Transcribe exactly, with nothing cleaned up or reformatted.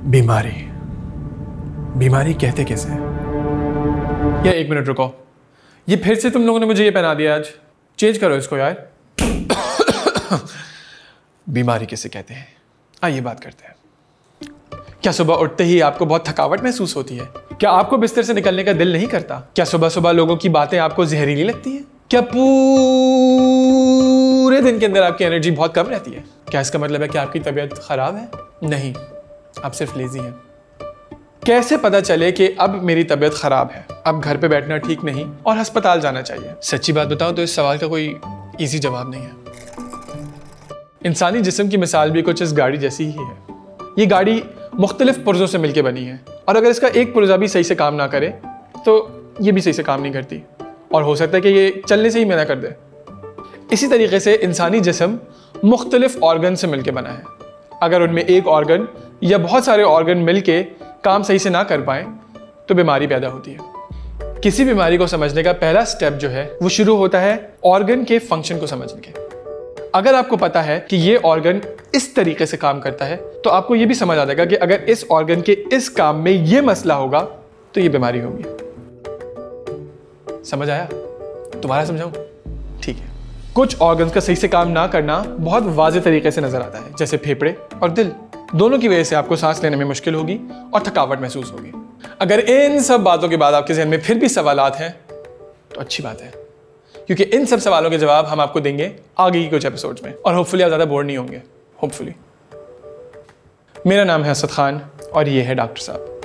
बीमारी बीमारी कहते कैसे हैं? यार एक मिनट रुको, ये फिर से तुम लोगों ने मुझे ये पहना दिया आज। चेंज करो इसको यार। बीमारी किसे कहते हैं, आइए बात करते हैं। क्या सुबह उठते ही आपको बहुत थकावट महसूस होती है? क्या आपको बिस्तर से निकलने का दिल नहीं करता? क्या सुबह सुबह लोगों की बातें आपको जहरीली लगती हैं? क्या पूरे दिन के अंदर आपकी एनर्जी बहुत कम रहती है? क्या इसका मतलब है कि आपकी तबीयत खराब है? नहीं, आप सिर्फ लेजी हैं। कैसे पता चले कि अब मेरी तबीयत खराब है, अब घर पे बैठना ठीक नहीं और अस्पताल जाना चाहिए? सच्ची बात बताऊं तो इस सवाल का कोई इजी जवाब नहीं है। इंसानी जिस्म की मिसाल भी कुछ इस गाड़ी जैसी ही है। ये गाड़ी मुख्तलिफ पुर्जों से मिलकर बनी है और अगर इसका एक पुर्जा भी सही से काम ना करे तो ये भी सही से काम नहीं करती और हो सकता है कि ये चलने से ही मना कर दे। इसी तरीके से इंसानी जिस्म मुख्तलिफ ऑर्गन से मिलकर बना है। अगर उनमें एक ऑर्गन या बहुत सारे ऑर्गन मिलके काम सही से ना कर पाए तो बीमारी पैदा होती है। किसी बीमारी को समझने का पहला स्टेप जो है वो शुरू होता है ऑर्गन के फंक्शन को समझने के। अगर आपको पता है कि ये ऑर्गन इस तरीके से काम करता है तो आपको ये भी समझ आ जाएगा कि अगर इस ऑर्गन के इस काम में ये मसला होगा तो ये बीमारी होगी। समझ आया? दोबारा समझाऊं? ठीक है। कुछ ऑर्गन्स का सही से काम ना करना बहुत वाज़ेह तरीके से नजर आता है, जैसे फेफड़े और दिल। दोनों की वजह से आपको सांस लेने में मुश्किल होगी और थकावट महसूस होगी। अगर इन सब बातों के बाद आपके ज़हन में फिर भी सवालात हैं तो अच्छी बात है, क्योंकि इन सब सवालों के जवाब हम आपको देंगे आगे की कुछ एपिसोड्स में और होपफुली आप ज़्यादा बोर नहीं होंगे। होपफुली। मेरा नाम है असद खान और ये है डॉक्टर साहब।